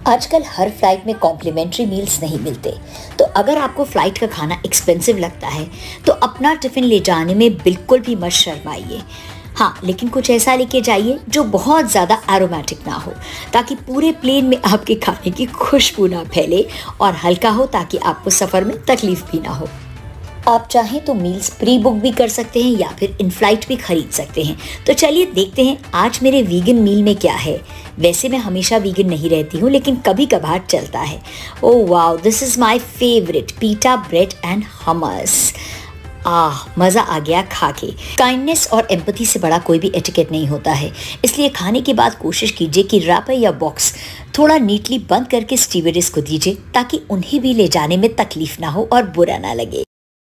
आजकल हर फ्लाइट में कॉम्प्लीमेंट्री मील्स नहीं मिलते, तो अगर आपको फ्लाइट का खाना एक्सपेंसिव लगता है तो अपना टिफ़िन ले जाने में बिल्कुल भी मत शर्माइए। हाँ, लेकिन कुछ ऐसा लेके जाइए जो बहुत ज़्यादा एरोमेटिक ना हो, ताकि पूरे प्लेन में आपके खाने की खुशबू ना फैले, और हल्का हो ताकि आपको सफ़र में तकलीफ भी ना हो। आप चाहें तो मील्स प्री बुक भी कर सकते हैं या फिर इन फ्लाइट भी खरीद सकते हैं। तो चलिए देखते हैं आज मेरे वीगन मील में क्या है। वैसे मैं हमेशा वीगन नहीं रहती हूँ, लेकिन कभी कभार चलता है। Oh wow, this is my favourite, pita bread and hummus. मज़ा आ गया खा के। काइंडनेस और एम्पैथी से बड़ा कोई भी एटिकेट नहीं होता है, इसलिए खाने के बाद कोशिश कीजिए कि रैपर या बॉक्स थोड़ा नीटली बंद करके स्टीवर्डेस को दीजिए, ताकि उन्हें भी ले जाने में तकलीफ ना हो और बुरा ना लगे।